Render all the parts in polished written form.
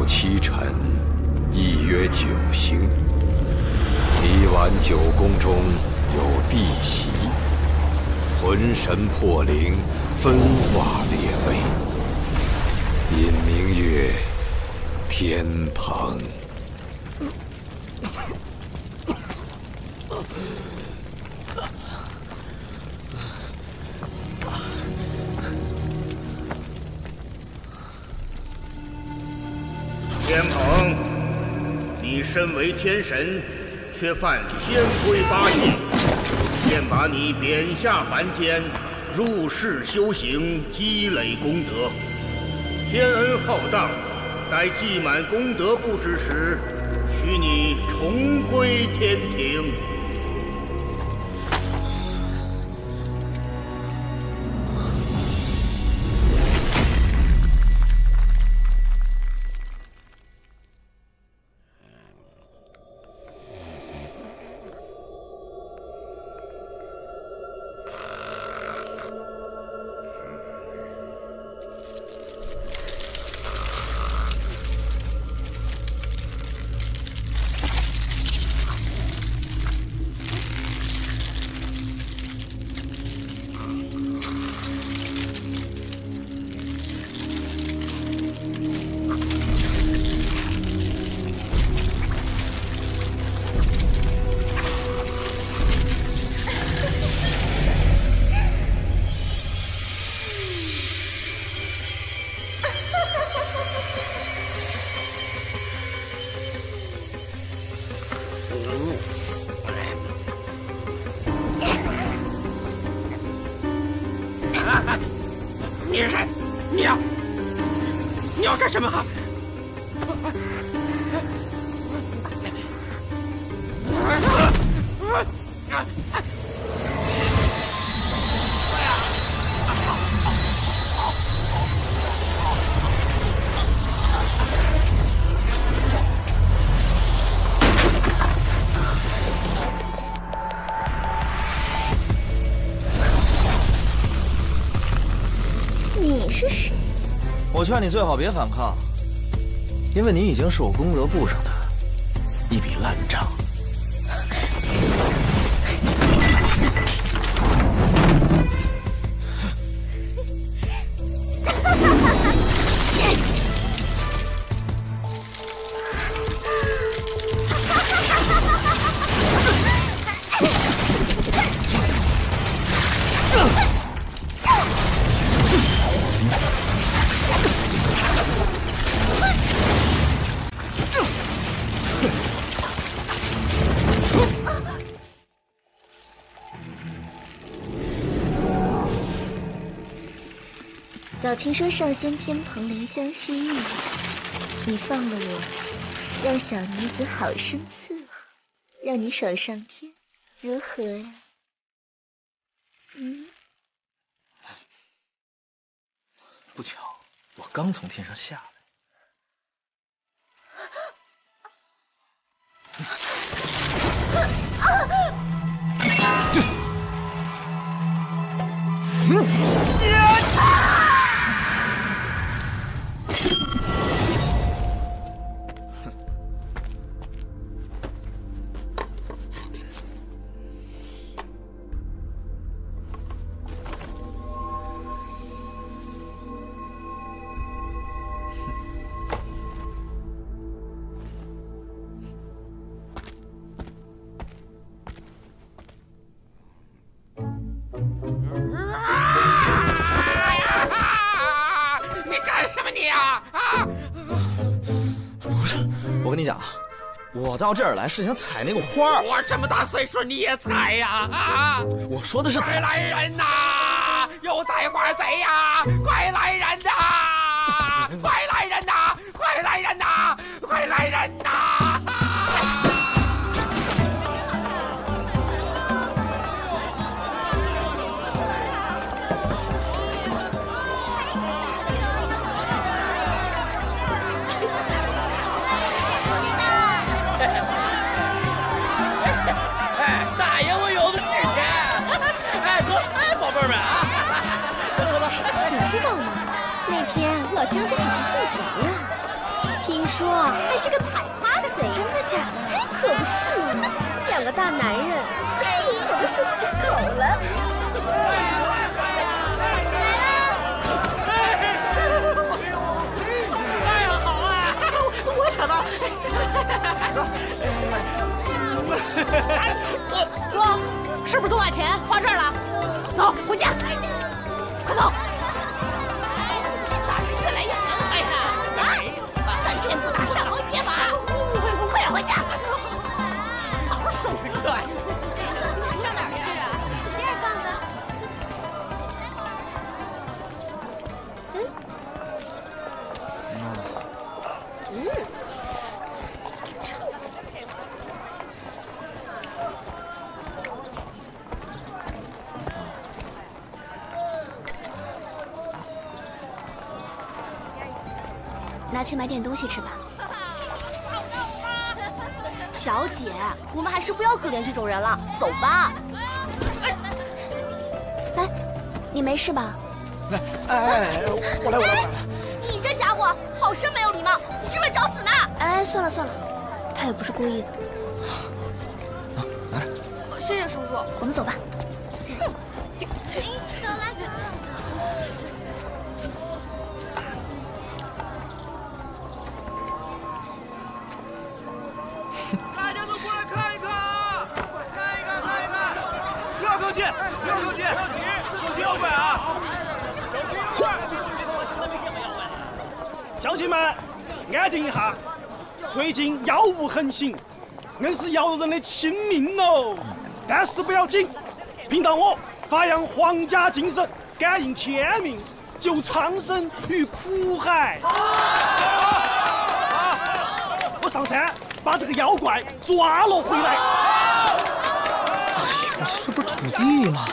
7辰，亦曰9星。离晚9宫中有地袭，魂神魄灵，分化列位，因名曰天蓬。 天蓬，你身为天神，却犯天规8戒，现把你贬下凡间，入世修行，积累功德。天恩浩荡，待积满功德簿之时，许你重归天庭。 你是谁？你要干什么？ 你是谁？ 我劝你最好别反抗，因为你已经是我功德簿上的一笔烂账。 早听说上仙天蓬怜香惜玉，你放了我，让小女子好生伺候，让你爽上天，如何呀？ 不巧，我刚从天上下来。 我跟你讲，我到这儿来是想采那个花儿。 我这么大岁数你也采呀？ 我说的是采。 快来人呐！有采花贼呀！快来人呐！快来人呐！快来人呐！快来人呐！ 你知道吗？那天老张家以前进贼了， 听说还是个采花贼， 真的假的？ 可不是嘛，两个大男人，我都受不了了。 哎呀，好啊！我抢到。说，是不是都把钱花这儿了？走，回家，快走！打是越来越狠了，哎呀！3拳不打上好解法，快点回家！好好收拾课呀！上哪儿去啊？第二杠子。 臭死！ 拿去买点东西吃吧。 小姐，我们还是不要可怜这种人了，走吧。 哎，你没事吧？ 哎，我来。 你这家伙好生没有礼貌，你是不是找死呢？ 哎，算了，他也不是故意的。 拿着。 谢谢叔叔， 我们走吧。 大家都过来看一看啊！看一看！不要靠近！小心妖怪啊！ 乡亲们，安静一下！最近妖物横行，硬是要人的亲命哦。但是不要紧，凭当我发扬皇家精神，感应天命，救苍生于苦海。我上山把这个妖怪抓了回来。 这不是土地吗？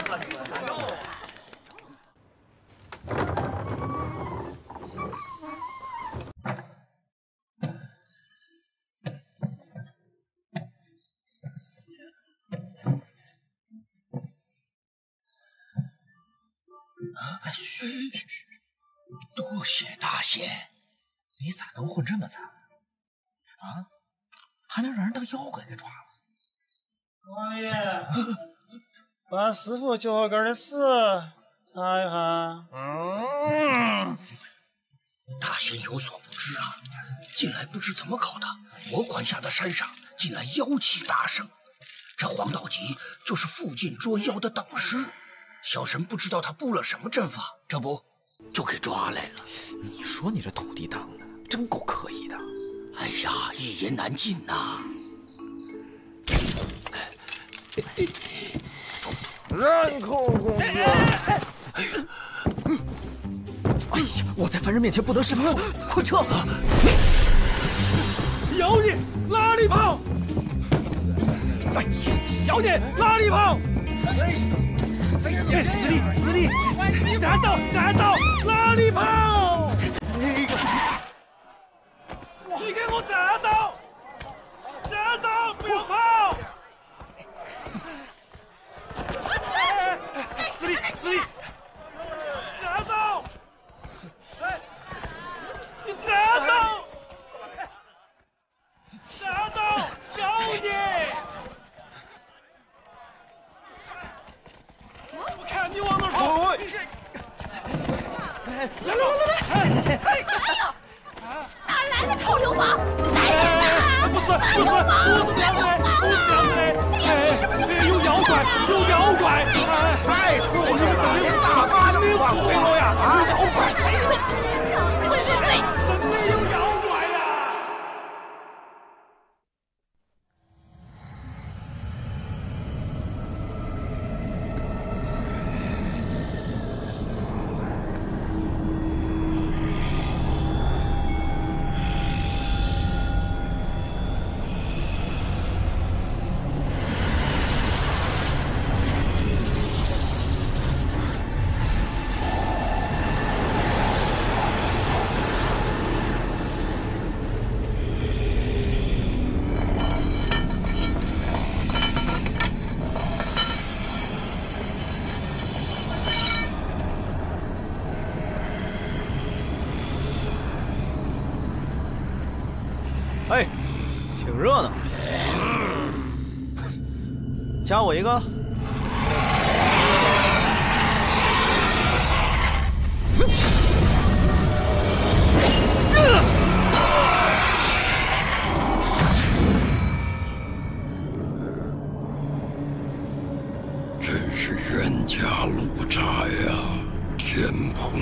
嘘！多谢大仙，你咋能混这么惨啊？还能让人当妖怪给抓了？ 王爷，把师傅脚后跟的屎擦一下。 大仙有所不知啊，近来不知怎么搞的，我管辖的山上近来妖气大盛。这黄道吉就是附近捉妖的导师，小神不知道他布了什么阵法，这不就给抓来了。 你说你这土地当的真够可疑的。 哎呀，一言难尽呐。 人口公爵。 哎呀，我在凡人面前不能施法术，快撤！ 妖孽，哪里跑？ 哎呀， 妖孽，哪里跑？死你！站到，哪里跑？你给我站到！不要跑！死你！站到！你站到！妖孽！我看你往哪跑！ 哪来的臭流氓？来人呐！ 不是这样子的，有妖怪！ 太臭了！连大妈都不放过呀！有妖怪！ 对！ 真的有妖怪呀！ 哎，挺热闹。加我一个。 真是冤家路窄呀，天蓬。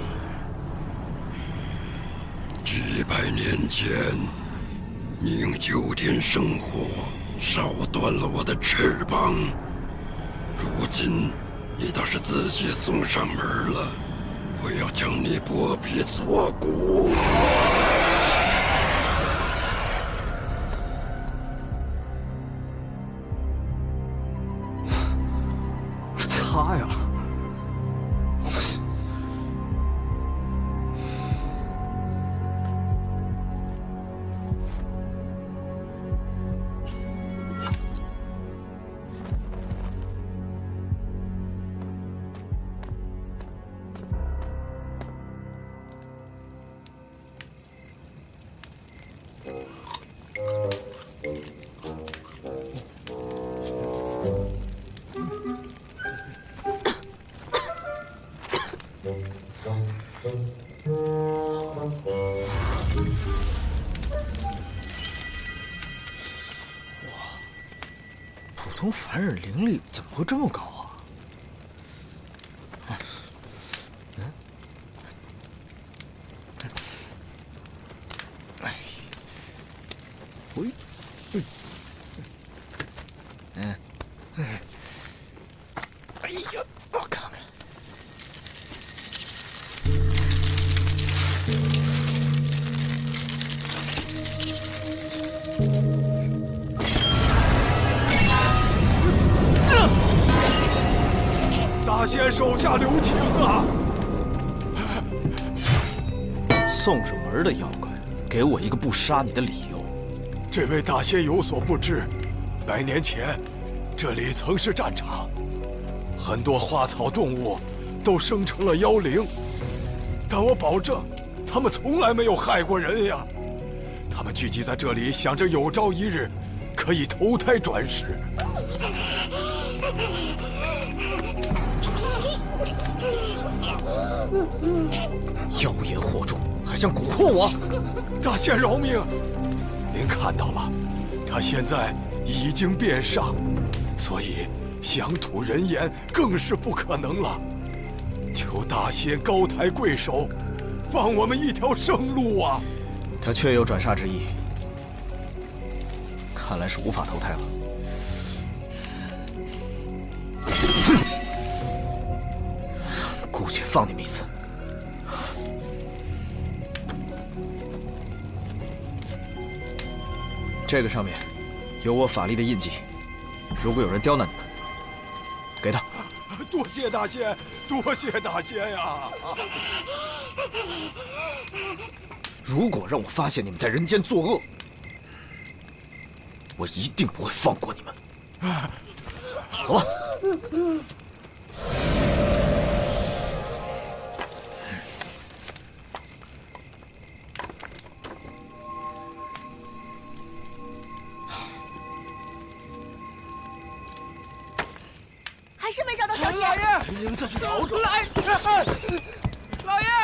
几百年前，你用9天生火烧断了我的翅膀，如今你倒是自己送上门了，我要将你剥皮做骨。 他呀， 普通凡人灵力怎么会这么高啊？哎呀，我看看。 大仙手下留情啊！ 送上门的妖怪，给我一个不杀你的理由。 这位大仙有所不知，100年前，这里曾是战场，很多花草动物都生成了妖灵，但我保证，他们从来没有害过人呀。他们聚集在这里，想着有朝一日可以投胎转世。 妖言惑众，还想蛊惑我？ 大仙饶命！您看到了，他现在已经变煞，所以想吐人言更是不可能了。求大仙高抬贵手，放我们一条生路啊！ 他确有转煞之意，看来是无法投胎了。姑且放你们一次。这个上面有我法力的印记，如果有人刁难你们，给他。 多谢大仙，多谢大仙呀！ 如果让我发现你们在人间作恶，我一定不会放过你们。走吧。 还是没找到小姐。 老爷，你们再去找找。 老爷，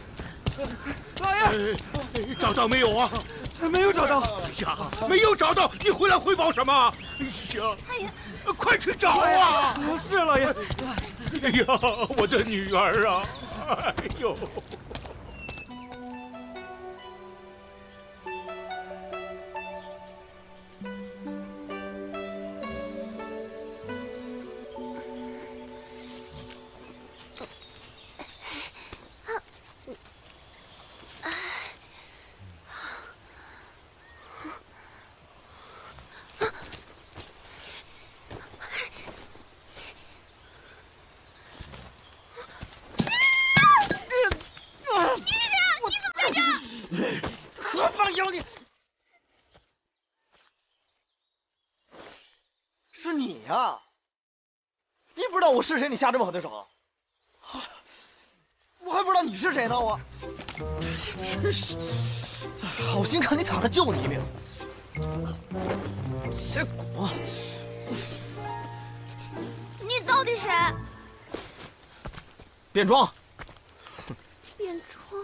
找到没有啊？ 没有找到。 哎呀，没有找到，你回来汇报什么？哎呀，快去找啊！ 是老爷。 哎呀，我的女儿啊！哎呦。 是你呀！你不知道我是谁，你下这么狠的手？我还不知道你是谁呢，我。 真是，好心看你躺着救你一命，结果你到底谁？ 变装。 变装？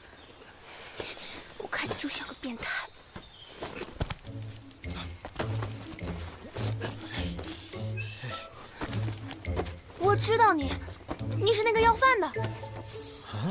我看你就像个变态。我知道你，你是那个要饭的。 啊？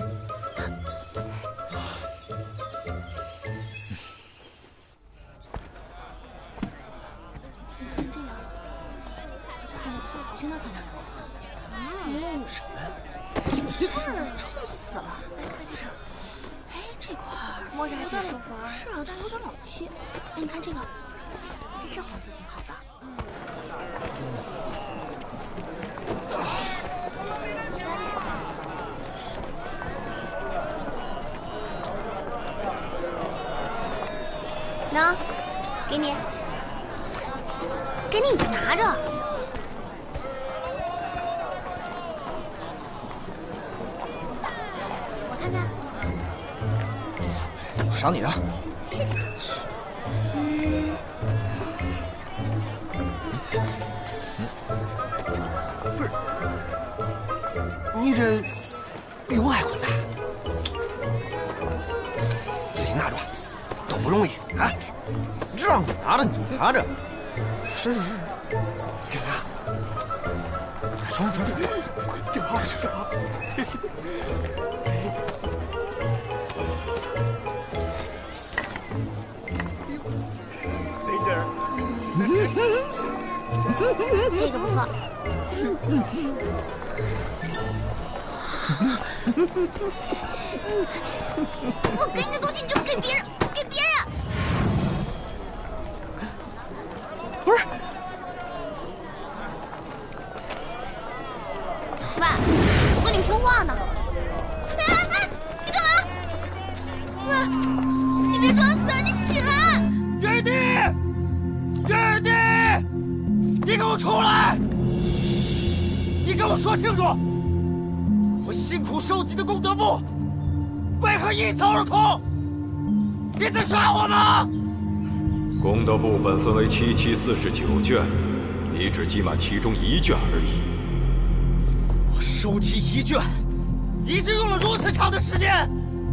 你看这样，好像还有小军呢在那儿。 什么呀？ 是，臭死了。来看这个，哎，这块儿摸着还挺舒服啊。是啊，但有点老气。哎，你看这个，哎，这黄色挺好的。能，给你，给你，你就拿着。我看看， 赏你的。 是这个。 不是，你这比我还困难，自己拿着吧，都不容易啊！让你拿着你就拿着，是，给拿，穿，正好。没劲儿。 这个不错。我给你的东西你就给别人，给别人。 不是， 喂，我跟你说话呢。哎，你干嘛？喂，你别装死，你起来！ 玉帝，你给我出来！你给我说清楚，我辛苦收集的功德簿为何一扫而空？你在耍我吗？ 功德簿本分为7749卷，你只集满其中1卷而已。 我收集1卷，已经用了如此长的时间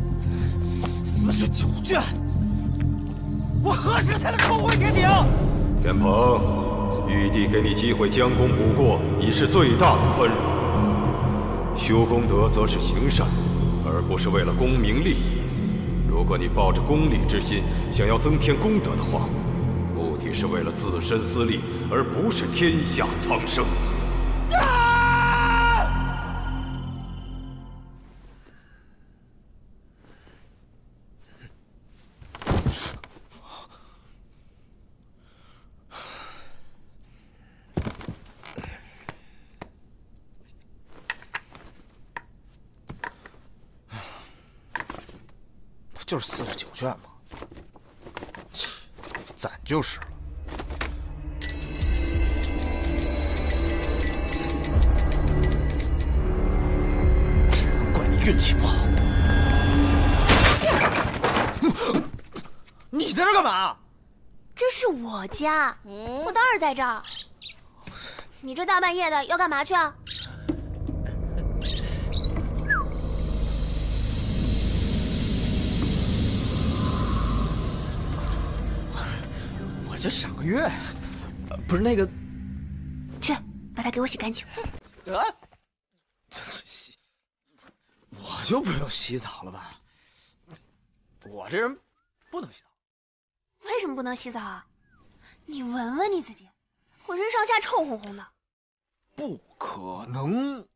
，49卷，我何时才能重回天庭？ 天蓬，玉帝给你机会将功补过，已是最大的宽容。修功德则是行善，而不是为了功名利益。如果你抱着功利之心，想要增添功德的话，目的是为了自身私利，而不是天下苍生。 就是49卷嘛，切，咱就是了。只能怪你运气不好。你在这干嘛？ 这是我家，我当然在这儿。你这大半夜的要干嘛去啊？ 我就上个月，不是那个， 去把它给我洗干净。 啊！我就不用洗澡了吧？我这人不能洗澡。 为什么不能洗澡啊？你闻闻你自己，浑身上下臭烘烘的。 不可能。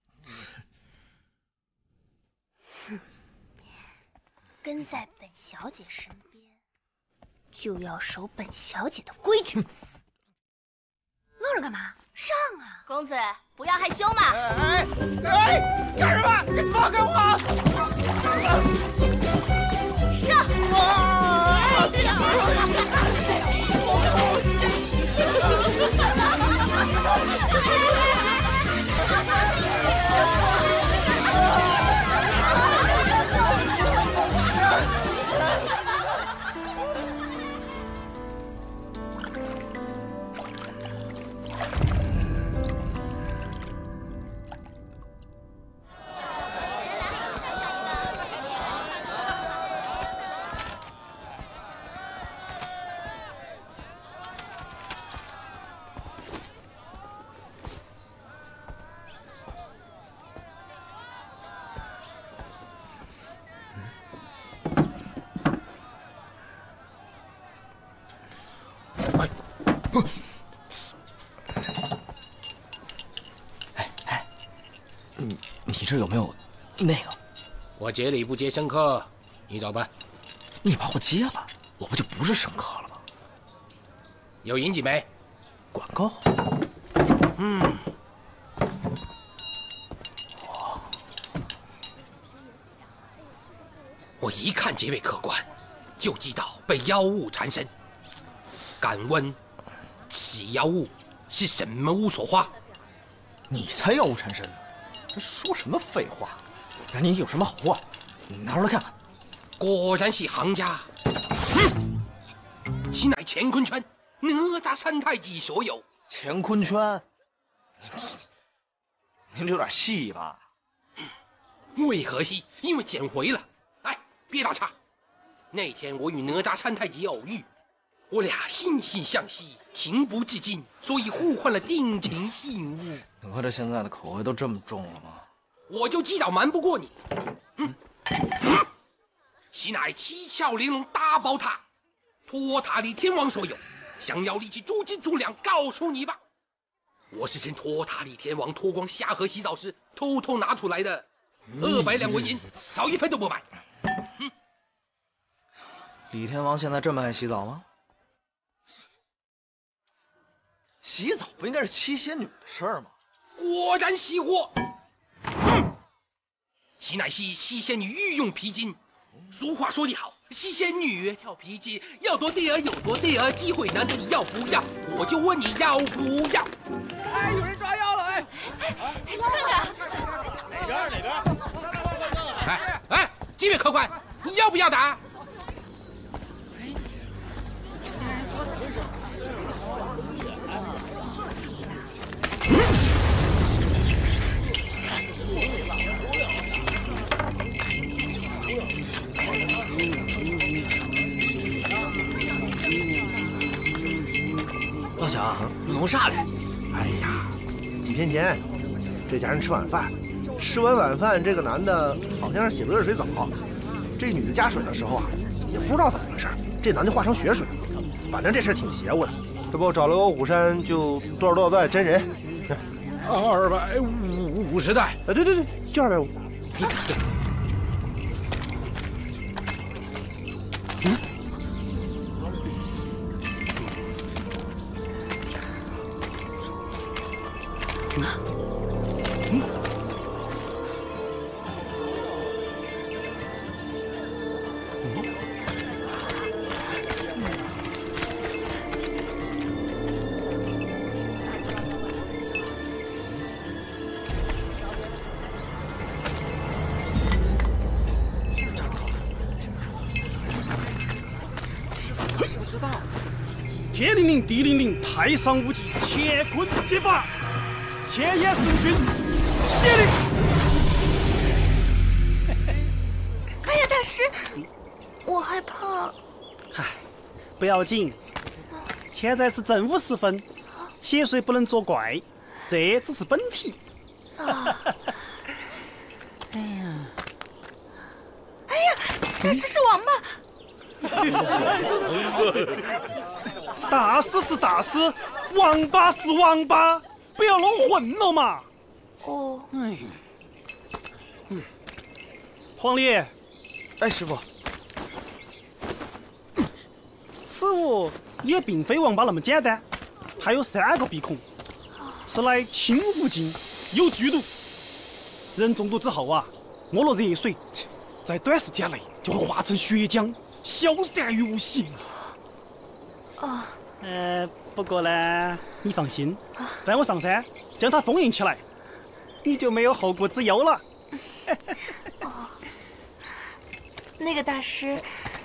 跟在本小姐身边，就要守本小姐的规矩。愣着干嘛？上啊！ 公子，不要害羞嘛！ 哎，干什么？你放开我！ 上！ 这有没有那个？ 我接礼不接生客，你找吧。 你把我接了，我不就不是生客了吗？ 有银几枚？ 管够。 我一看这位客官，就知道被妖物缠身。敢问，此妖物是什么巫所化？ 你才妖物缠身呢！这说什么废话？赶紧有什么好货，你拿出来看看。 果然是行家。此乃乾坤圈，哪吒三太极所有。 乾坤圈，您这有点细吧？ 为何细？因为捡回了。哎，别打岔。那天我与哪吒三太极偶遇，我俩惺惺相惜，情不自禁，所以互换了定情信物。 哪吒现在的口味都这么重了吗？ 我就知道瞒不过你。此乃七窍玲珑大宝塔，托塔李天王所有。想要立即诸斤诸两，告诉你吧。我是趁托塔李天王脱光下河洗澡时偷偷拿出来的，200两纹银，少一分都不买。 李天王现在这么爱洗澡吗？洗澡不应该是七仙女的事儿吗？ 果然熄火。其乃是七仙女御用皮筋。俗话说得好，七仙女跳皮筋，要多对儿有多对儿，机会难得，你要不要？我就问你要不要？ 哎，有人抓妖了！哎， 再去看看。 哪边？哪边？ 哎，这位客官，你要不要打？ 老小，你弄啥嘞？ 哎呀，几天前，这家人吃晚饭，吃完晚饭，这个男的好像是洗了热水澡，这女的加水的时候啊，也不知道怎么回事，这男的化成血水了。反正这事挺邪乎的，这不找了个虎山就多少袋真人 ，250袋。 哎，对，就250。 天灵灵，地灵灵，太上无极，乾坤接法，千眼神君，谢令。 哎呀，大师，我害怕。 嗨，不要紧，现在是正午时分，血水不能作怪，这只是本体。 哎呀，大师是王八。 大师是大师，王八是王八，不要弄混了嘛。 哦。 黄烈， 哎，师傅， 此物也并非王八那么简单，它有3个鼻孔，此乃青狐精，有剧毒。人中毒之后啊，没了热水，在短时间内就会化成血浆，消散于无形。不过呢，你放心，待我上山将它封印起来，你就没有后顾之忧了。 那个大师，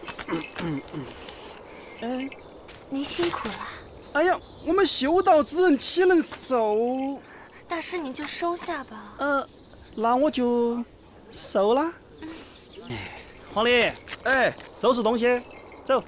您辛苦了。 哎呀，我们修道之人岂能收？ 大师你就收下吧。 那我就收了。黄烈， 哎， 收拾东西，走。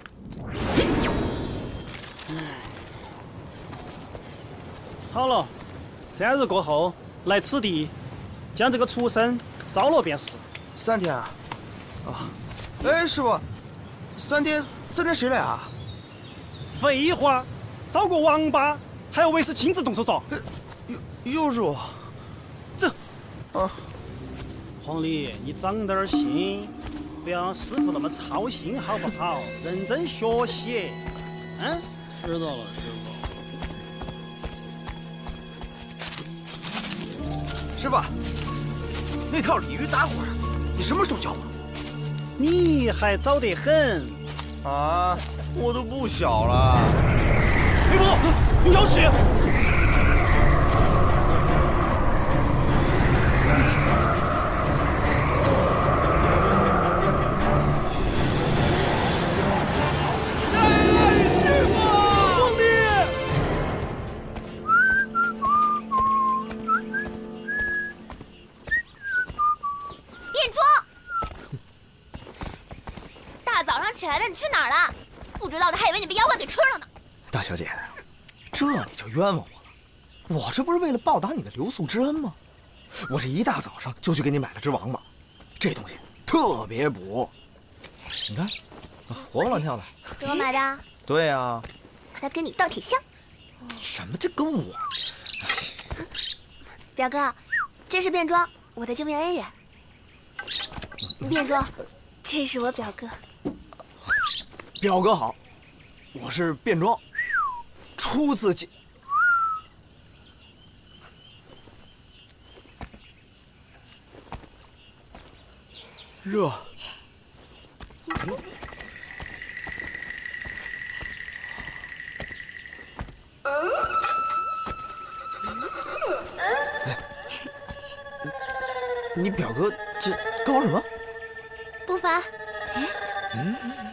好了，3日过后来此地，将这个畜生烧了便是。 3天啊？啊，哎，师傅，3天谁来啊？ 废话，烧个王八还要为师亲自动手烧。 又是我，走啊！ 红礼，你长点心，不要师傅那么操心，好不好？认真学习。嗯，知道了，师傅。 师傅，那套鲤鱼打滚，你什么时候教我？ 你还早得很。 啊，我都不小了。 黑波，你要起！ 起来了，你去哪儿了？不知道的还以为你被妖怪给吃了呢。 大小姐，这你就冤枉我了。我这不是为了报答你的留宿之恩吗？我这一大早上就去给你买了只王八，这东西特别补。你看，活蹦乱跳的。 给我买的？ 对呀。 它跟你倒挺像。 什么？这跟我？ 表哥，这是便装，我的救命恩人。便装，这是我表哥。 表哥好，我是便装，初次见。热。你表哥这搞什么？ 不凡。 嗯。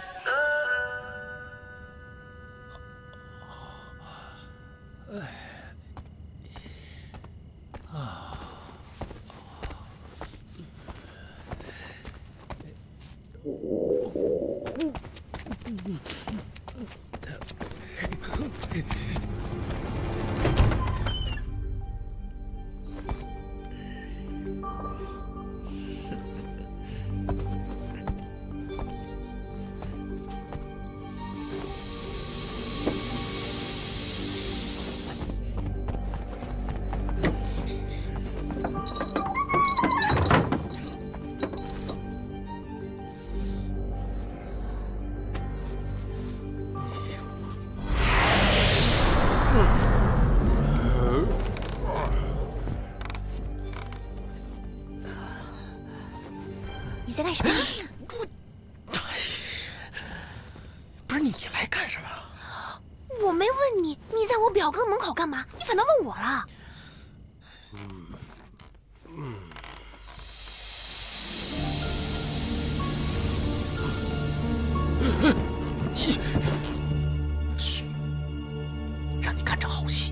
你在干什么？ 不是你来干什么？ 我没问你，你在我表哥门口干嘛？你反倒问我了。 嘘，让你看场好戏。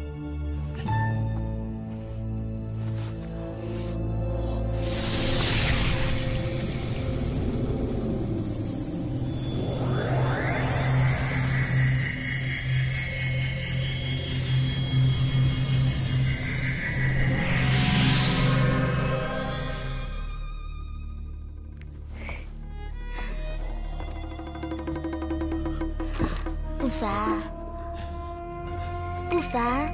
不凡，不凡，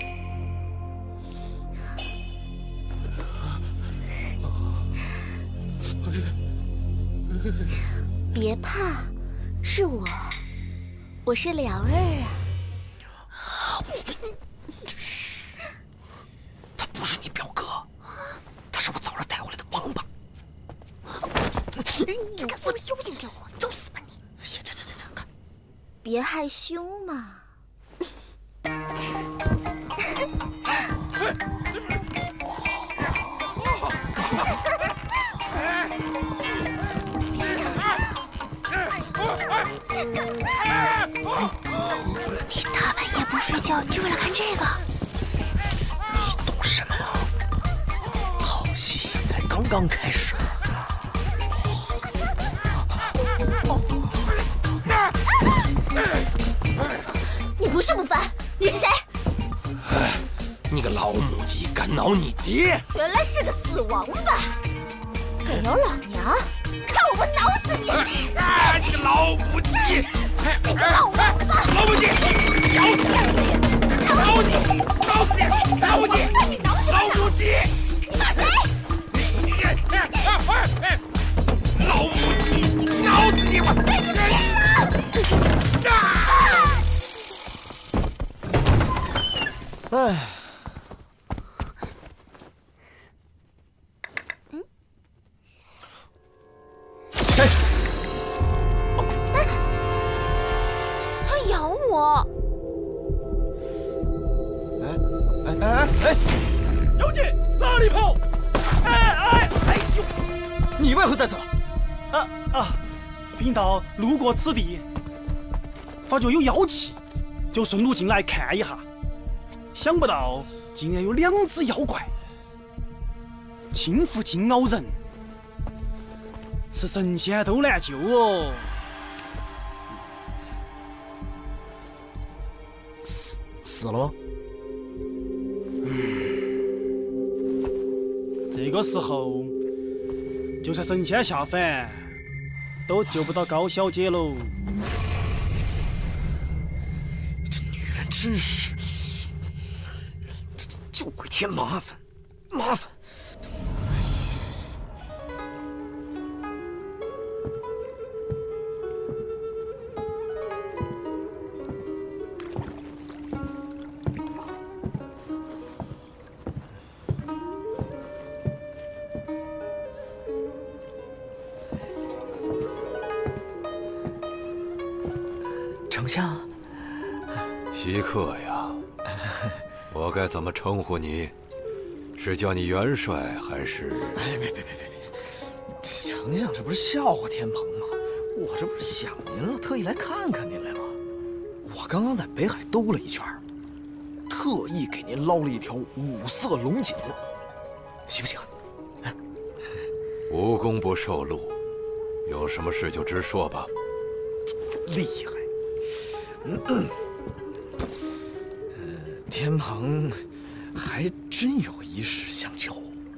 别怕，是我是了儿啊。 他不是你表哥，他是我早上带回来的王八。 你敢说妖精给我，找死吧你！ 看， 别害羞嘛。你大半夜不睡觉，就为了看这个？ 你懂什么？好戏才刚刚开始。 你不是不凡，你是谁？ 你个老母鸡，敢挠你爹！ 原来是个死王八！给了老娘，看我不挠死你！ 你个老母鸡！ 你个老王八！ 老母鸡，咬死你！挠你！挠死你！老母鸡！ 你挠什么？ 老母鸡！ 你骂谁？ 哎。 谁？ 它咬我！ 哎！ 妖孽，哪里跑？哎呦！ 你为何在此？ 贫道路过此地，发觉有妖气，就顺路进来看一下。想不到竟然有2只妖怪，轻浮金鳌人。 是神仙都难救哦！ 死了吗？ 这个时候，就算神仙下凡，都救不到高小姐喽。 这女人真是，就会添麻烦，麻烦。 丞相， 稀客呀，我该怎么称呼你？是叫你元帅还是？ 哎，别！丞相，这不是笑话天蓬吗？我这不是想您了，特意来看看您来了。我刚刚在北海兜了一圈，特意给您捞了一条5色龙锦，行不行？ 无功不受禄，有什么事就直说吧。 厉害。 天蓬还真有一事相求。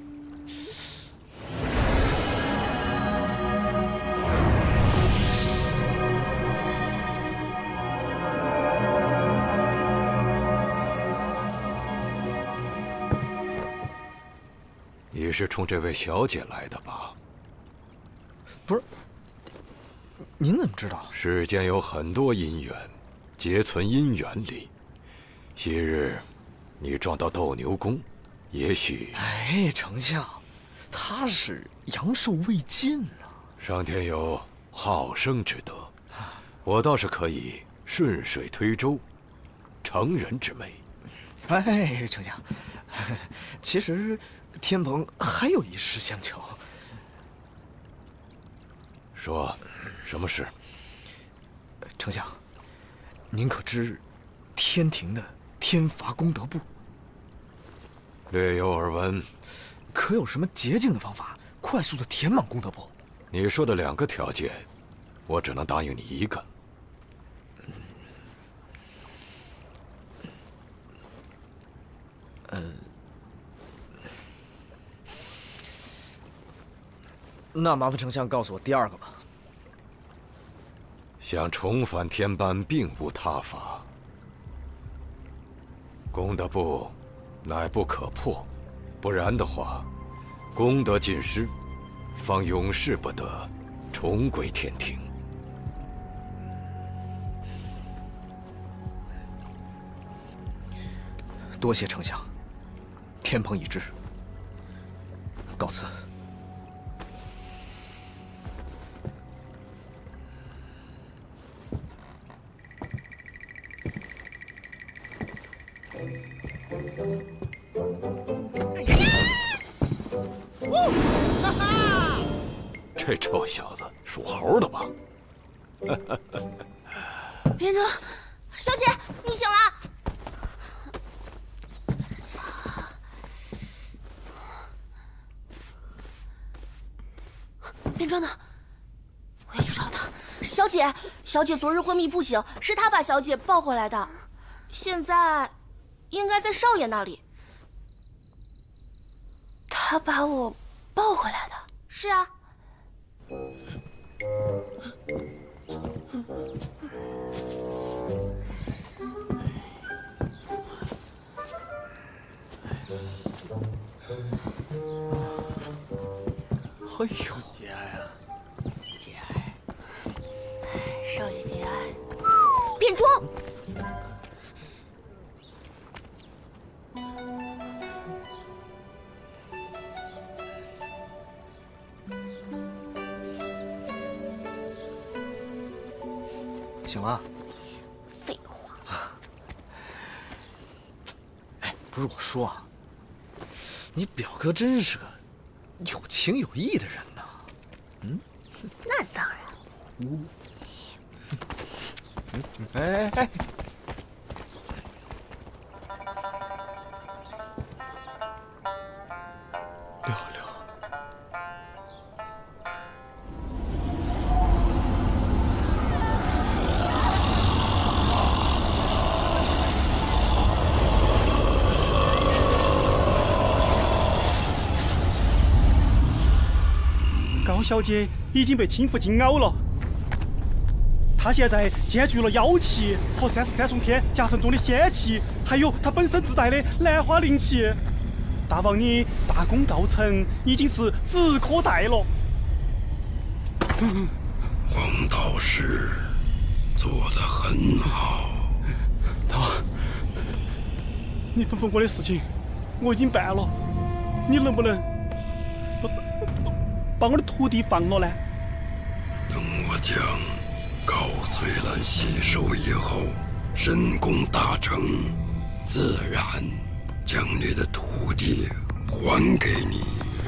你是冲这位小姐来的吧？ 不是，您怎么知道？ 世间有很多姻缘。 皆存姻缘里。昔日你撞到斗牛宫，也许…… 哎，丞相，他是阳寿未尽啊。 上天有好生之德，我倒是可以顺水推舟，成人之美。 哎，丞相，其实天蓬还有一事相求。 说，什么事？ 丞相。 您可知天庭的天罚功德簿？ 略有耳闻。 可有什么捷径的方法，快速的填满功德簿？ 你说的2个条件，我只能答应你1个。 那麻烦丞相告诉我第2个吧。 想重返天班，并无他法。功德簿乃不可破，不然的话，功德尽失，方永世不得重归天庭。 多谢丞相，天蓬已知。告辞。 这臭小子属猴的吧？ 边城，小姐，你醒了。边庄呢？我要去找他。小姐，小姐昨日昏迷不醒，是他把小姐抱回来的，现在应该在少爷那里。他把我抱回来的？是啊。 哎呦， 姐呀，姐， 少爷节哀。变装。 行了。 废话。 哎，不是我说啊，你表哥真是个有情有义的人呐。嗯， 那当然。 哎哎。 高小姐已经被亲父惊熬了，她现在兼具了妖气和33重天加成中的仙气，还有她本身自带的兰花灵气。大王你大功告成，已经是指可待了。 黄道士做得很好。 大王，你吩咐我的事情我已经办了，你能不能把我的徒弟放了呢？ 等我将高翠兰吸收以后，神功大成，自然将你的徒弟还给你。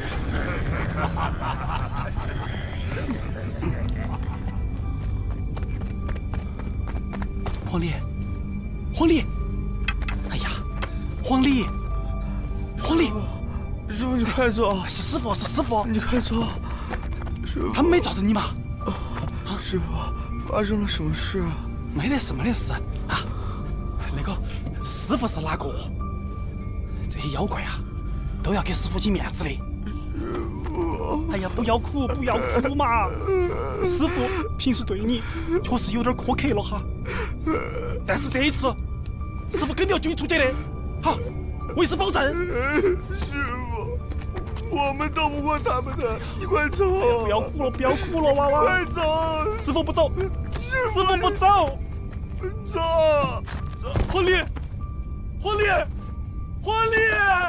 黄丽，黄丽，哎呀，黄丽，黄丽。 师傅，你快走！ 是师傅，是师傅， 你快走！师傅， 他们没抓着你吗？ 师傅，发生了什么事啊？ 没得事，没得事啊。那个师傅是哪个？这些妖怪啊，都要给师傅尽面子的。 师傅， 哎呀，不要哭，不要哭嘛！师傅平时对你确实有点苛刻了哈，但是这一次，师傅肯定要救你出去的。好，为师保证。 师傅，我们斗不过他们的，你快走！ 不要哭了，不要哭了，娃娃， 快走！ 师傅不走，师傅不走， 走！ 黄丽，黄丽，黄丽！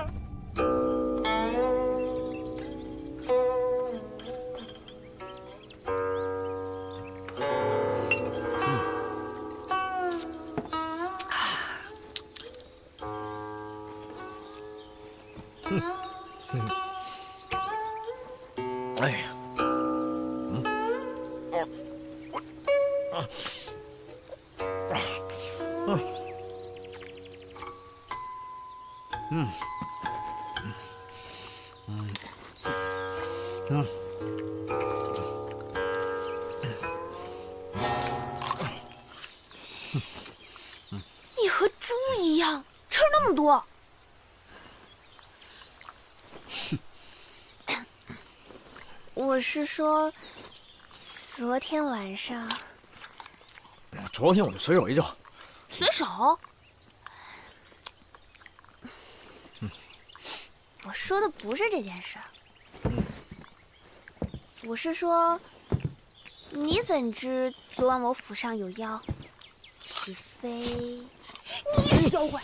哎呀， 你和猪一样，吃那么多。我是说，昨天晚上。 昨天我就随手一叫。 随手？我说的不是这件事。我是说，你怎知昨晚我府上有妖？岂非你也是妖怪？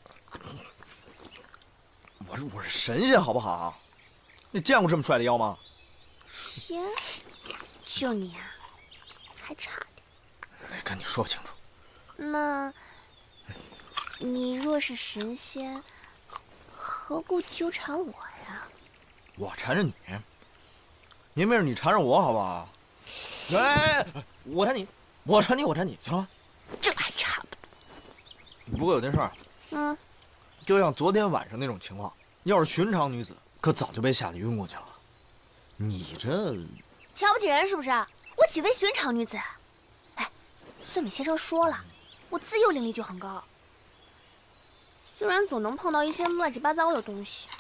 我是神仙，好不好？你见过这么帅的妖吗？ 仙？就你啊，还差点。 跟你说不清楚。 那，你若是神仙，何故纠缠我呀？ 我缠着你，明明是你缠着我，好不好？哎，我缠你，我缠你，我缠你，行了。 这还差不多。 不过有件事儿，就像昨天晚上那种情况，要是寻常女子，可早就被吓得晕过去了。你这瞧不起人是不是？我岂非寻常女子？哎，孙美先生说了，我自幼灵力就很高，虽然总能碰到一些乱七八糟的东西。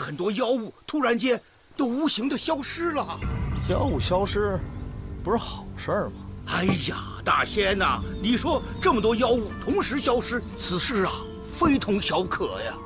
很多妖物突然间都无形的消失了。 妖物消失，不是好事儿吗？ 哎呀，大仙呐，你说这么多妖物同时消失，此事啊，非同小可呀。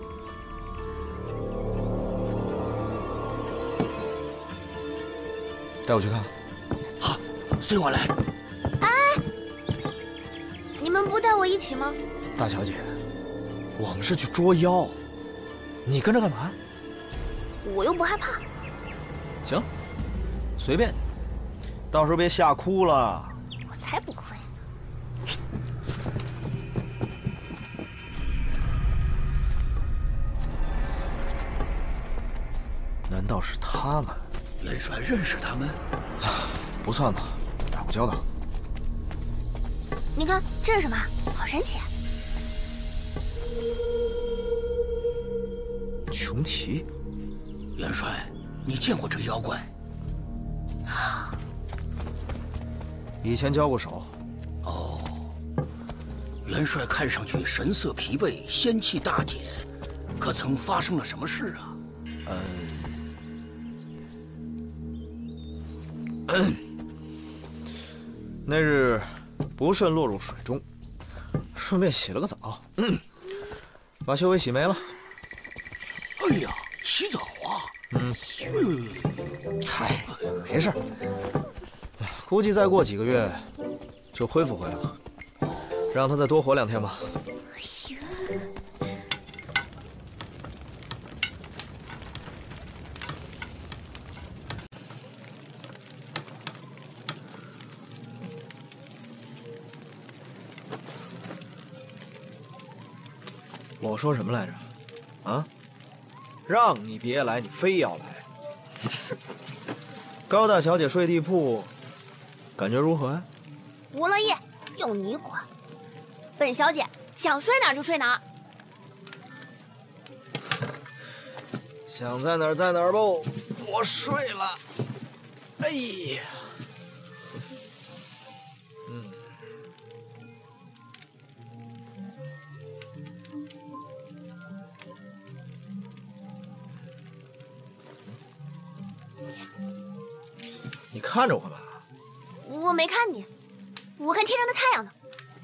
带我去看。 好，随我来。 哎，你们不带我一起吗？ 大小姐，我们是去捉妖，你跟着干嘛？ 我又不害怕。 行，随便，到时候别吓哭了。 我才不会。 难道是他们？ 元帅认识他们？ 不算吧，打过交道。 你看这是什么？好神奇！ 穷奇。 元帅，你见过这个妖怪？ 以前交过手。 哦，元帅看上去神色疲惫，仙气大减，可曾发生了什么事啊？ 那日不慎落入水中，顺便洗了个澡，把修为洗没了。 哎呀，洗澡啊？ 嗨，没事，估计再过几个月就恢复回来了，让他再多活2天吧。我说什么来着？啊？让你别来，你非要来。高大小姐睡地铺，感觉如何呀？ 我乐意，用你管。本小姐想睡哪儿就睡哪儿。 想在哪儿在哪儿不？我睡了。哎呀。你看着我干嘛？ 我没看你，我看天上的太阳呢。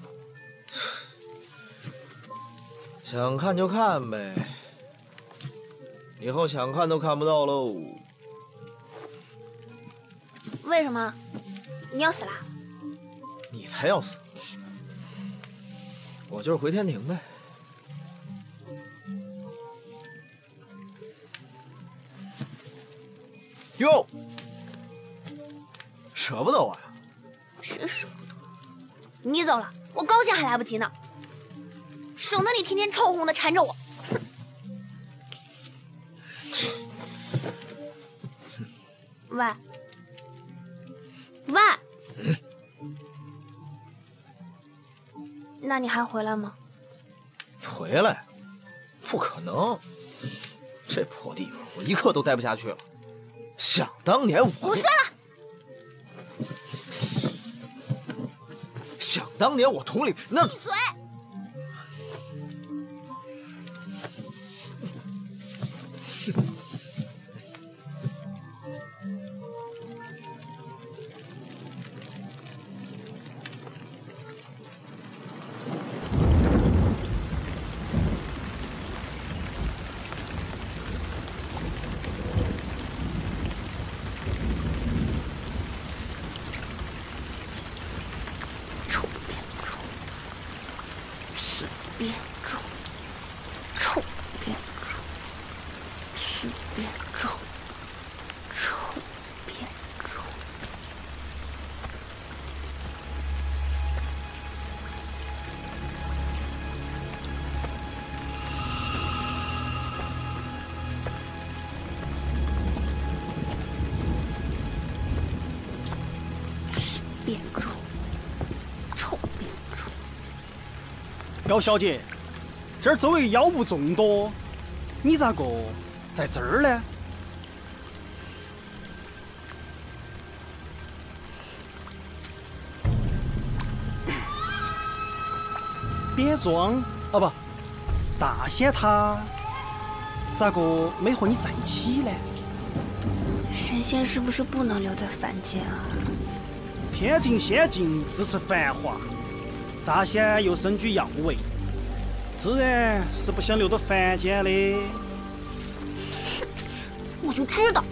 想看就看呗，以后想看都看不到喽。 为什么？你要死啦？ 你才要死！我就是回天庭呗。哟，舍不得我呀？ 谁舍不得？你走了，我高兴还来不及呢，省得你天天臭红的缠着我。喂，喂，那你还回来吗？ 回来？不可能！这破地方，我一刻都待不下去了。想当年我睡了。 想当年我统领那…… 闭嘴！ 高小姐，这儿周围妖物众多，你咋个在这儿呢？别装啊！不，大仙他咋个没和你在一起呢？ 神仙是不是不能留在凡间啊？ 天庭仙境自是繁华，大仙又身居要位，自然是不想留到凡间的。 我就知道。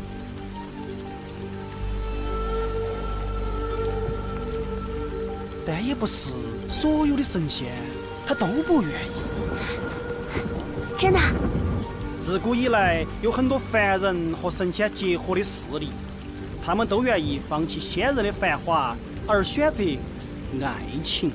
但也不是所有的神仙他都不愿意。 真的？ 自古以来，有很多凡人和神仙结合的事例，他们都愿意放弃仙人的繁华，而选择爱情。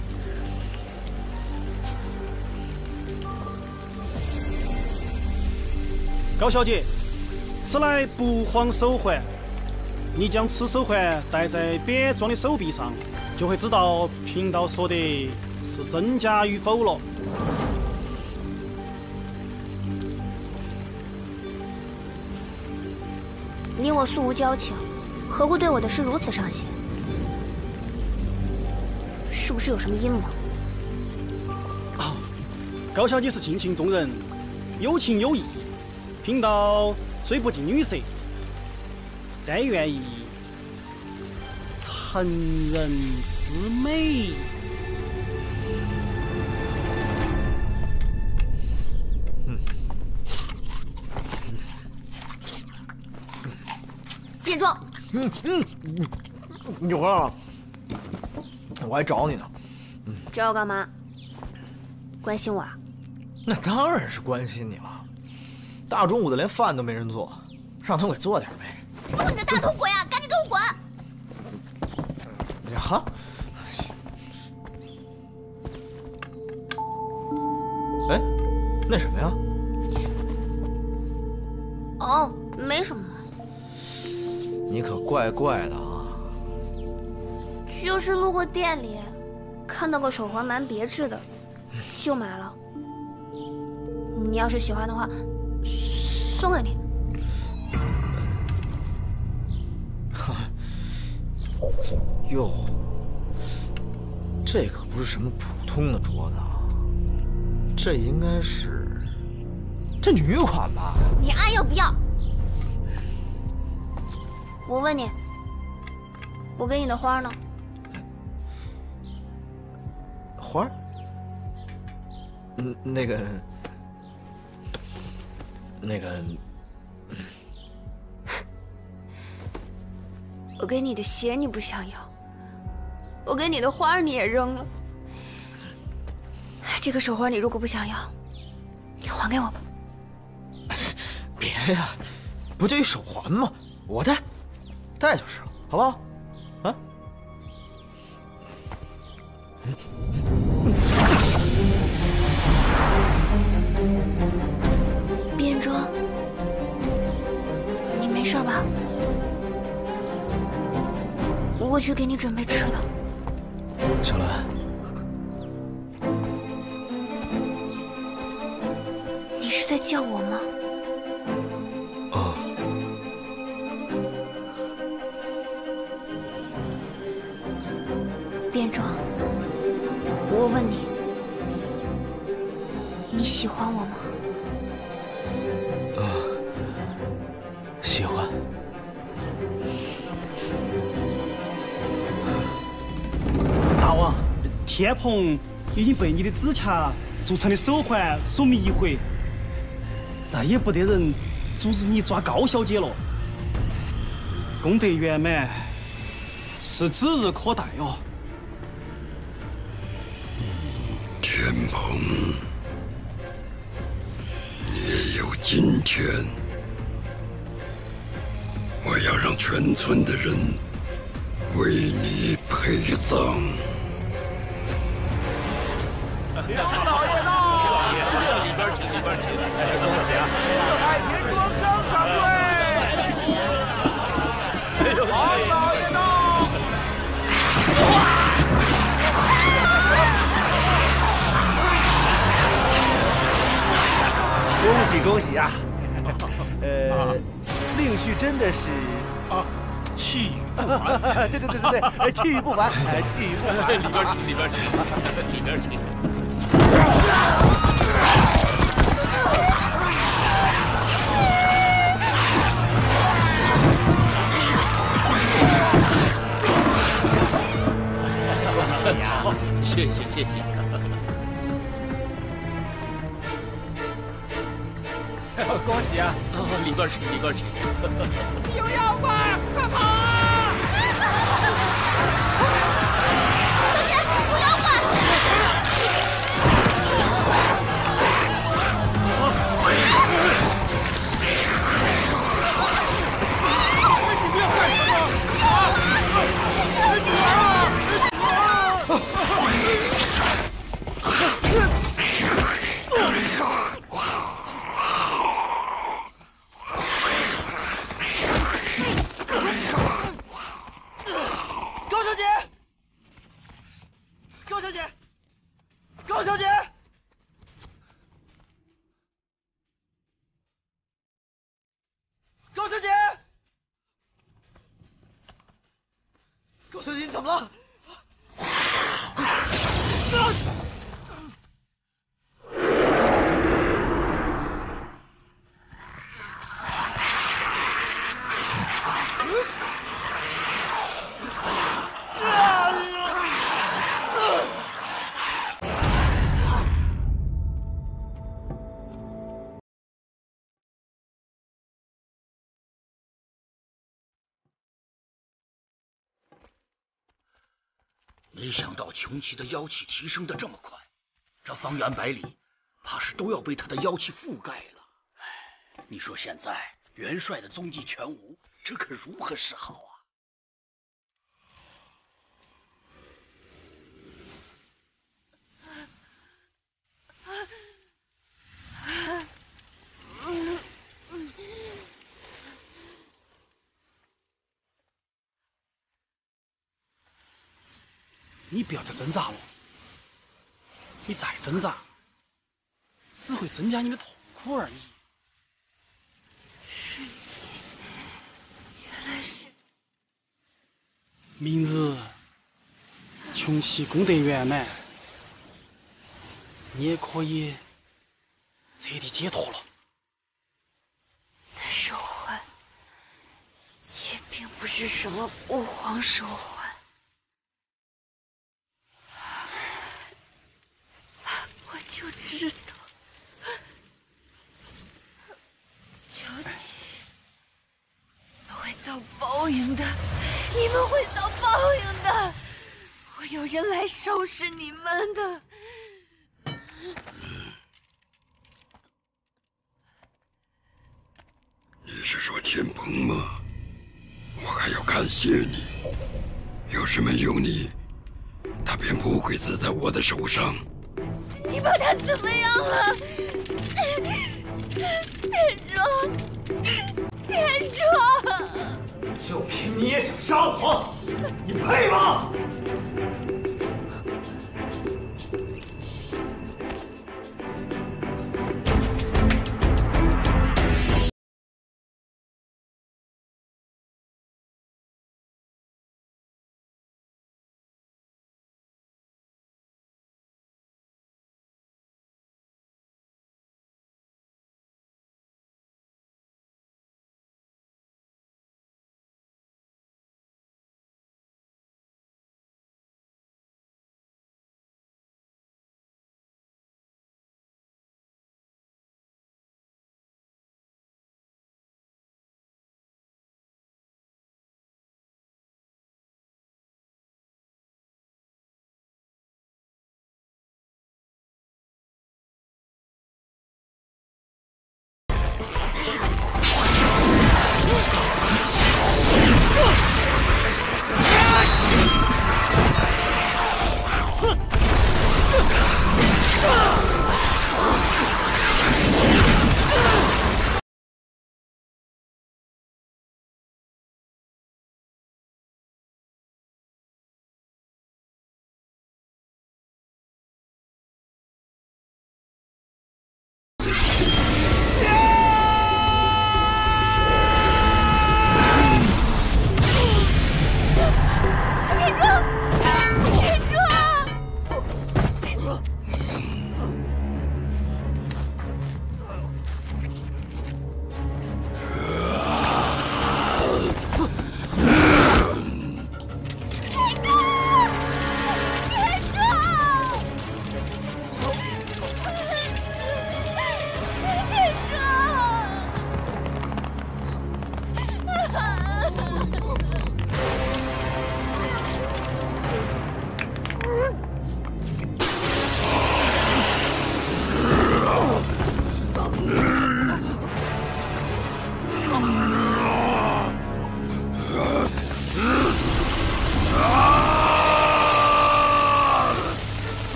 高小姐，此乃不黄手环，你将此手环戴在扁装的手臂上，就会知道贫道说的是真假与否了。 你我素无交情，何故对我的事如此上心？是不是有什么阴谋？ 高小姐是性情中人，有情有义。贫道虽不近女色，但愿意成人之美。 变装。 你回来了，我还找你呢。 找我干嘛？关心我啊？ 那当然是关心你了。大中午的连饭都没人做，让他们给做点呗。 做你的大头鬼啊！赶紧给我滚！ 哈？哎，那什么呀？ 哦，没什么。 你可怪怪的啊！ 就是路过店里，看到个手环蛮别致的，就买了。你要是喜欢的话，送给你。 哟，这可不是什么普通的镯子啊，这应该是这女款吧？ 你爱要不要？我问你，我给你的花呢？ 花？那个。 我给你的鞋你不想要，我给你的花你也扔了。这个手环你如果不想要，你还给我吧。 别呀，不就一手环吗？我戴，戴就是了，好不好？啊？ 变装，你没事吧？我去给你准备吃的。 小兰， 你是在叫我吗？ 啊。 变装，我问你，你喜欢我吗？ 喜欢。 大王，天蓬已经被你的指甲做成的手环所迷惑，再也不得人阻止你抓高小姐了。功德圆满，是指日可待哦。 天蓬，你也有今天。我要让全村的人为你陪葬。 刘老爷到！刘老爷，里边请，里边请。恭喜啊！太田庄张掌柜。王老爷到！ 恭喜恭喜啊！令婿真的是气宇不凡。 对，气宇不凡，气宇不凡。 里边请，里边请，里边请。 谢谢谢谢。 恭喜啊！ 里边请里边请。 有妖怪，快跑啊！ 小姐，有妖怪！ 你们要干什么？女儿啊！ 高小姐，高小姐，高小姐，高小姐，高小姐，你怎么了？ 没想到穷奇的妖气提升的这么快，这方圆百里，怕是都要被他的妖气覆盖了。哎，你说现在元帅的踪迹全无，这可如何是好啊？ 你不要再挣扎了，你再挣扎，只会增加你的痛苦而已。 是你，原来是。 明日穷奇功德圆满，你也可以彻底解脱了。 那手环也并不是什么不黄手环。我就知道，求奇，你们会遭报应的，你们会遭报应的，会有人来收拾你们的。 你是说天蓬吗？我还要感谢你，要是没有你，他便不会死在我的手上。 你把他怎么样了？田壮，田壮！ 就凭你也想杀我？你配吗？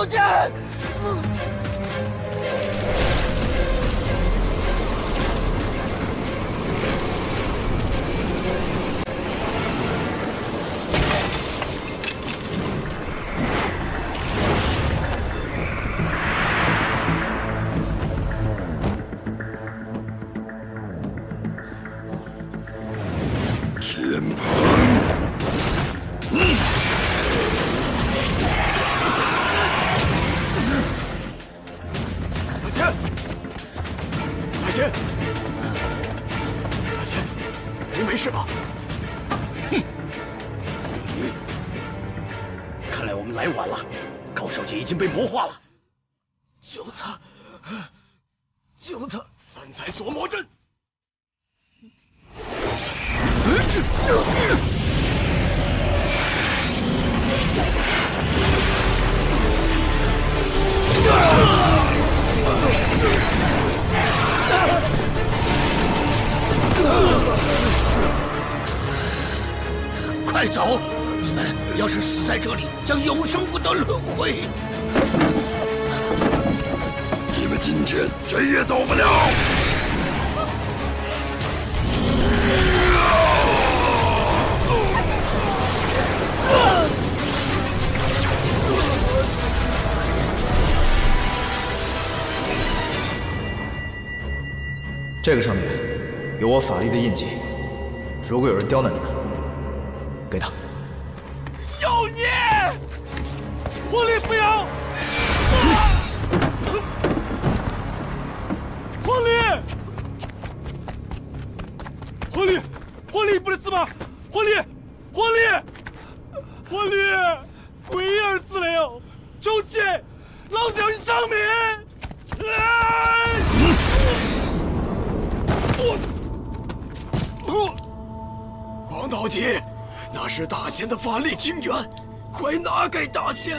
条件。 被魔化了，救他！救他！三彩锁魔阵。快走！你们要是死在这里，将永生不得轮回。 你们今天谁也走不了。 这个上面有我法力的印记，如果有人刁难你们，给他。 妖孽！火力不要！火力不是死吗？火力，龟儿子了！求姐，老子要你偿命！ 黄道吉，那是大仙的法力精元，快拿给大仙！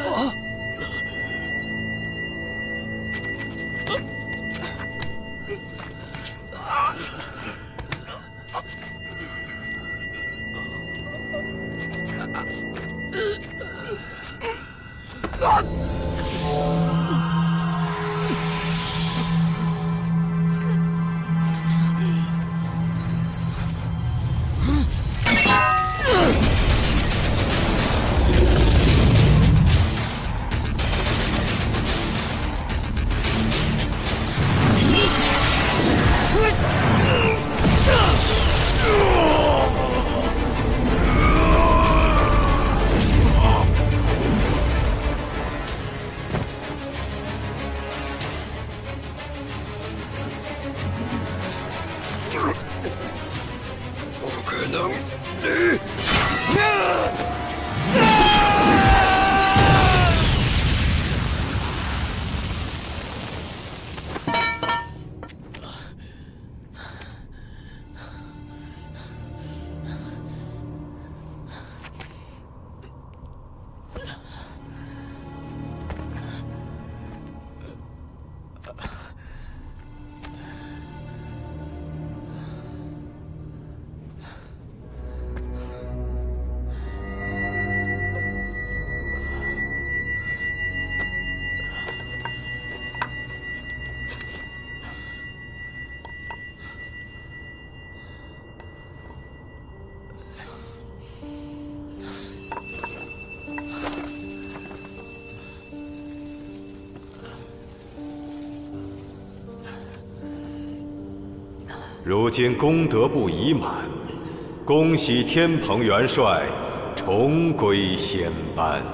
如今功德簿已满，恭喜天蓬元帅重归仙班。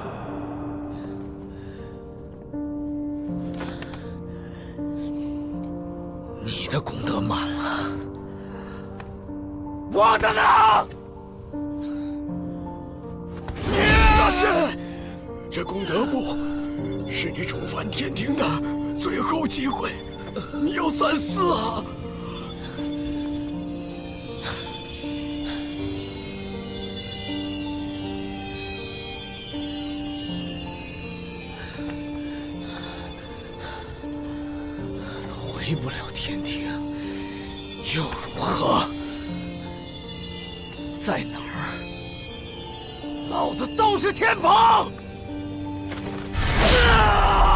你的功德满了， 我的呢？ 大仙，这功德簿是你重返天庭的最后机会，你要三思啊！ 回不了天庭，又如何？在哪儿？ 老子都是天蓬！啊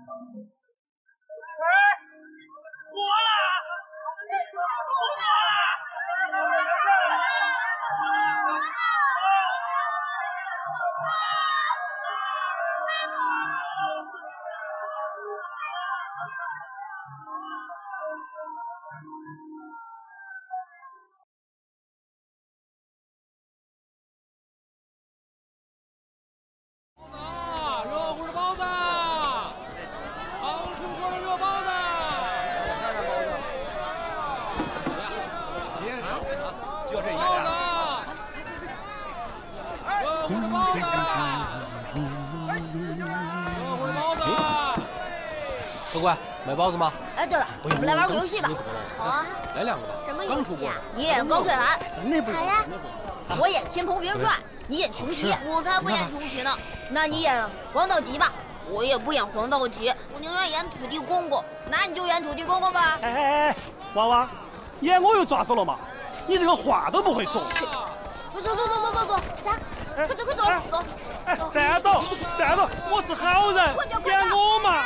客官，买包子吗？ 哎，对了，我们来玩个游戏吧。好啊， 来2个吧。 什么游戏呀？你演高翠兰，好呀。我演天蓬元帅，你演穷奇。我才不演穷奇呢。那你演黄道吉吧。我也不演黄道吉，我宁愿演土地公公。那你就演土地公公吧。 哎，娃娃，演我又抓手了嘛？你这个话都不会说。 是。走，走，快走，走。 哎，站到，我是好人，演我嘛。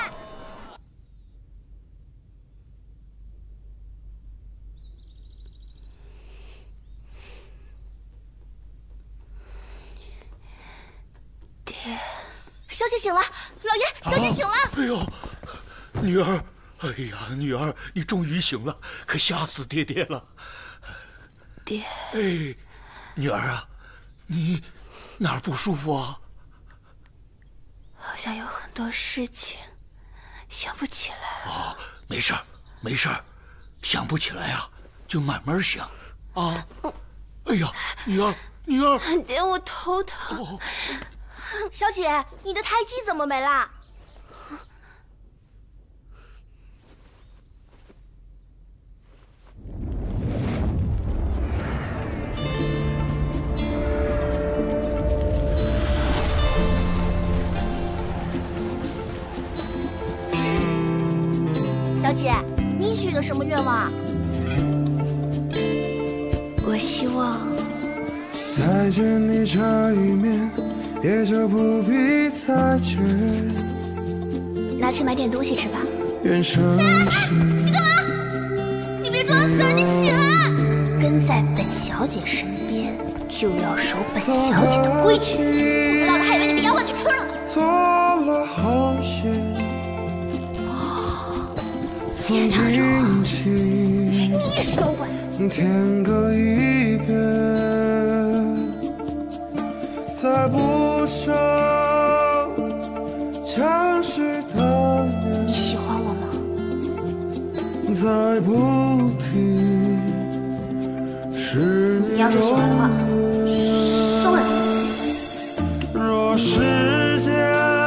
爹，小姐醒了，老爷，小姐醒了。 哎呦，女儿，哎呀，女儿，你终于醒了，可吓死爹爹了。 爹， 哎，女儿啊，你哪儿不舒服啊？ 好像有很多事情想不起来。 哦，没事儿，没事儿，想不起来啊，就慢慢想啊。哎呀，女儿，女儿， 爹，我头疼。哦，小姐，你的胎记怎么没啦？小姐，你许的什么愿望？我希望再见你这一面，也就不必再见。 拿去买点东西吃吧。 愿生气。 你干嘛？你别装死，你起来！跟在本小姐身边，就要守本小姐的规矩。不知道的还以为你被妖怪给吃了呢。 做了红线。从今起， 你也是妖怪。 天各一边，再不舍相识的脸。 你喜欢我吗？ 再不提是你要是喜欢的话，送给你。 若世间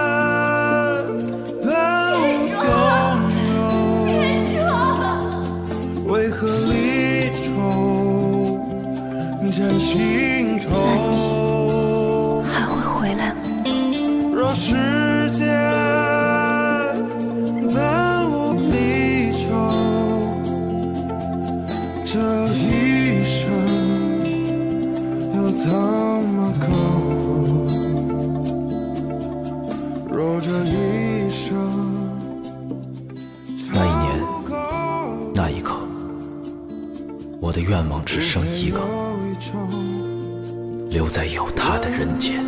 为何离愁占心头？ 还会回来吗？ 若世间伴我离愁，这一生又怎么够？若这一生， 那一年，那一刻。我的愿望只剩一个，留在有他的人间。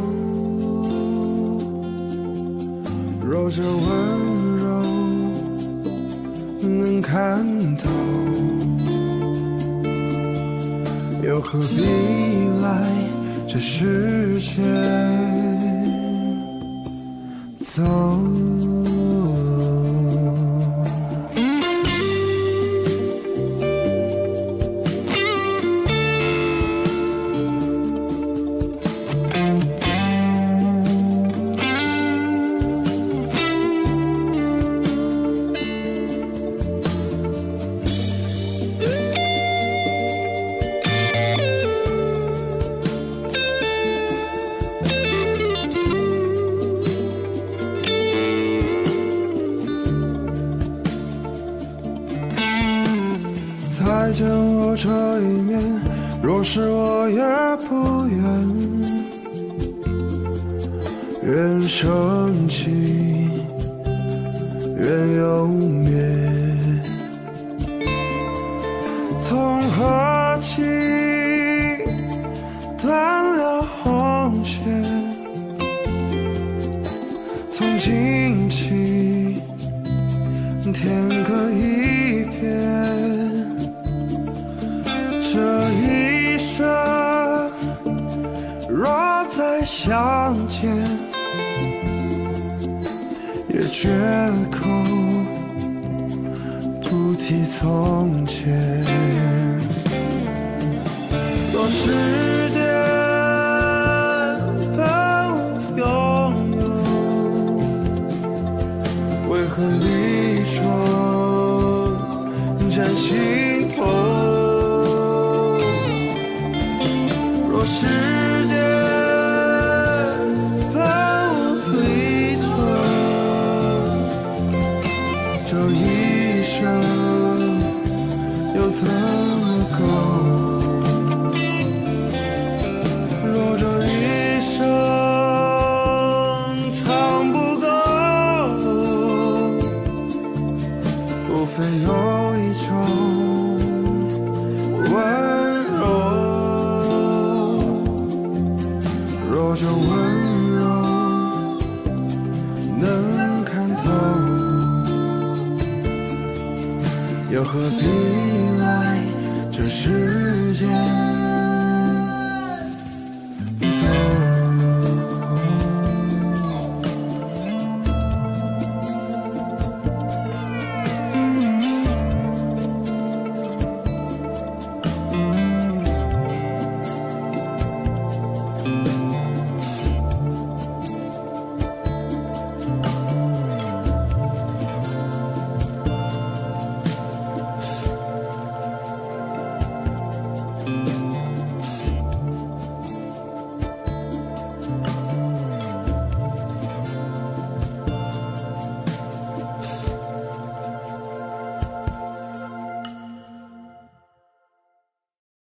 若这温柔能看透，又何必来这世间走？再见我这一面，若是我也不愿生气， 缘又灭。从何起断了红线？从今起天各一边。这一生若再相见，也绝口不提从前。若时间本无拥有，为何离愁占心头？若时间本无离愁，这一生又怎么够？若这一生长不够，无非有一种温柔。若这温柔能看透，又何必来这世间？